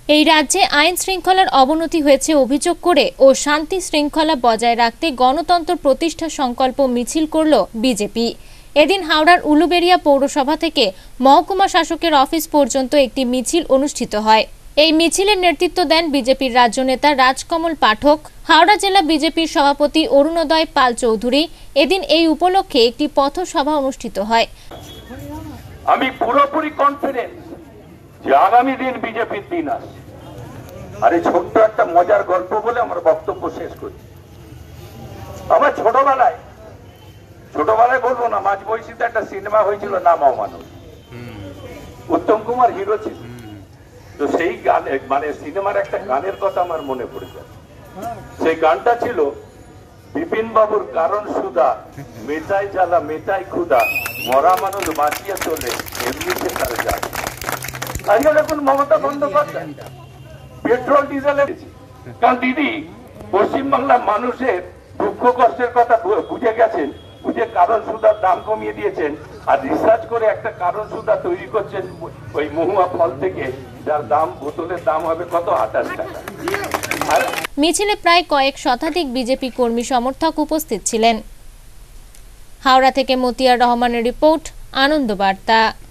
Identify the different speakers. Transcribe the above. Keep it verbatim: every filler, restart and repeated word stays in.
Speaker 1: এই রাজ্যে আইন শৃঙ্খলার অবনতি হয়েছে অভিযোগ করে ও শান্তি শৃঙ্খলা বজায় রাখতে গণতন্ত্র প্রতিষ্ঠা সংকল্প মিছিল করল বিজেপি। এদিন হাওড়ার উলুবেড়িয়া পৌরসভা থেকে মহকুমা শাসকের অফিস পর্যন্ত একটি মিছিল অনুষ্ঠিত হয়। এই মিছিলের নেতৃত্ব দেন বিজেপির রাজ্য নেতা রাজকমল পাঠক। হাওড়া জেলা বিজেপির সভাপতি অরুণোদয় পাল চৌধুরী। এদিন এই উপলক্ষে একটি পথসভা অনুষ্ঠিত হয়।
Speaker 2: আমি পুরোপুরি কনফিডেন্স যে আগামী দিন বিজেপির দিন আসছে। আর এই ছোট্ট একটা মজার গল্প বলে আমার বক্তব্য শেষ করছি। আমার ছোটবেলায় ছোটবেলায় বলবো না, মাঝ বয়সীতে একটা সিনেমা হয়েছিল নাম অমানুষ, উত্তম কুমার হিরো ছিল। তো সেই গানে মানে সিনেমার একটা গানের কথা আমার মনে পড়ে যায়। সেই গানটা ছিল বিপিন বাবুর কারণ সুদা, মেটাই জ্বালা মেটাই ক্ষুদা, মরা মানুষ বাঁচিয়ে চলে এমনিতে তার যায়। আজকে দেখুন মমতা বন্দ্যোপাধ্যায় পেট্রোল ডিজেলের, কারণ দিদি পশ্চিমবাংলার মানুষের দুঃখ কষ্টের কথা বুঝে গেছেন, বুঝে কারণ সুদার দাম কমিয়ে দিয়েছেন। আর রিসার্চ করে একটা কারণ সুদা তৈরি করছেন ওই মহুয়া ফল থেকে, যার দাম বোতলের দাম হবে কত, আঠাশ টাকা।
Speaker 1: মিছিলে প্রায় কয়েক শতাধিক বিজেপি কর্মী সমর্থক উপস্থিত ছিলেন। হাওড়া থেকে মতিয়ার রহমানের রিপোর্ট, আনন্দ বার্তা।